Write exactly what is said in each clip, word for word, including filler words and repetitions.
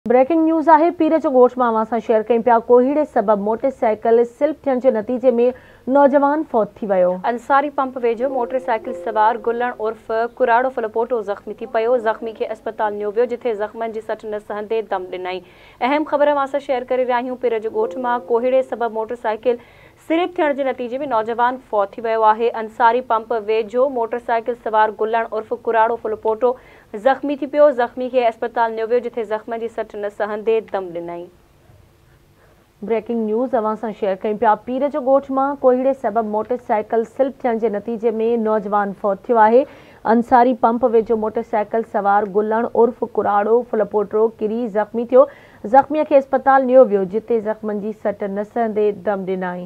Breaking news आहे। पीर जो ॻोठ मां अवां सां शेयर कयूं पिया। कोहीड़े सबबि मोटरसाइकिल स्लिप थियण जे नतीजे में नौजवान फौत थी वियो। अंसारी पंप वेझो मोटरसाइकिल सवार गुलण उर्फ कुराड़ो फलपोटो ज़ख़्मी थी पियो। ज़ख़्मी खे अस्पताल नियो वियो, जिथे ज़ख़्मनि जी सट न सहंदे दम ॾिनई। अहम ख़बर अवां सां शेयर करे रहिया आहियूं। पीर जो ॻोठ मां कोहीड़े सबबि मोटरसाइकिल स्लिप थियण जे नतीजे में नौजवान फौत थी वियो आहे। अंसारी पंप वेझो मोटरसाइकिल सवार गुलण उर्फ कुराड़ो फलपोटो ज़ख़्मी थी पियो। ज़ख़्मी खे अस्पताल नियो वियो, जिथे ज़ख़्मनि जी सट न सहंदे दम ॾिनई। ब्रेकिंग न्यूज़ अवां सां शेयर कयूं पिया। पीर जो ॻोठ मां कोहीड़े सबबि मोटरसाइकिल स्लिप थियण जे नतीजे में नौजवान फौत थियो आहे। अंसारी पंप वेझो मोटरसाइकिल सवार गुलण उर्फ कुराड़ो फलपोटो किरी ज़ख़्मी थियो। ज़ख़्मीअ खे अस्पताल नियो वियो, जिते ज़ख़्मनि जी सट न सहंदे दम ॾिनई।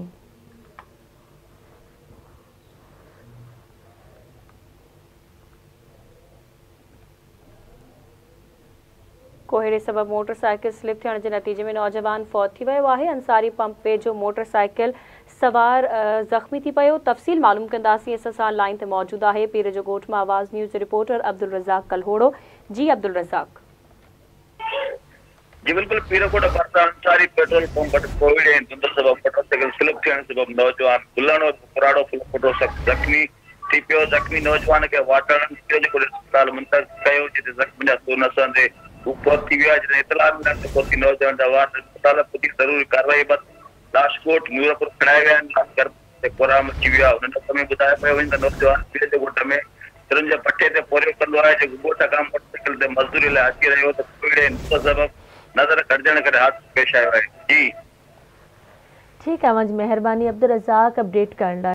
कोहीड़े सबबि मोटरसाइकिल स्लिप थियण जे नतीजे में नौजवान फौत थी वियो आहे। अंसारी पंप वेझो मोटरसाइकिल सवार ज़ख़्मी थी पियो। तफ़सील मालूम कंदासीं। असां सां लाइन ते मौजूदु आहे पीर जो ॻोठ मां आवाज़ न्यूज़ रिपोर्टर अब्दुल रज़ाक कलहोड़ो। जी अब्दुल रज़ाक। जी बिल्कुल, पीरकोट भरिसां अंसारी पेट्रोल पंप वटि कोविड ऐं धुंध सबबि मोटरसाइकिल स्लिप थियण सबबि नौजवान गुलण और कुराड़ो फलपोटो ज़ख़्मी थी पियो। ज़ख़्मी नौजवान खे वाटण अस्पताल मुंतक़िल कयो, जिते ज़ख़्मी जा सूर न सहंदे हू फौत थी वियो आहे। जिते इतला मिलण ते पहुची नौजवान जा वार अस्पताल पुॼी ज़रूरी कार्रवाई बाबति लाशकोट नूरपुर खणाए विया आहिनि। लाश कोरा मची वियो आहे। हुननि समय ॿुधायो पियो वञे त नौजवान पीर जे ॻोठ में सिरुनि जे पटे ते पोरियो कंदो आहे, जेको ॻोठ खां मोटरसाइकिल ते मज़दूरी लाइ अची रहियो त कोविड ऐं धुंध सबबि नज़र कढजण करे हादसो पेश आयो आहे। जी ठीकु आहे, मुंहिंजी महिरबानी अब्दुल रज़ाक अपडेट करण लाइ।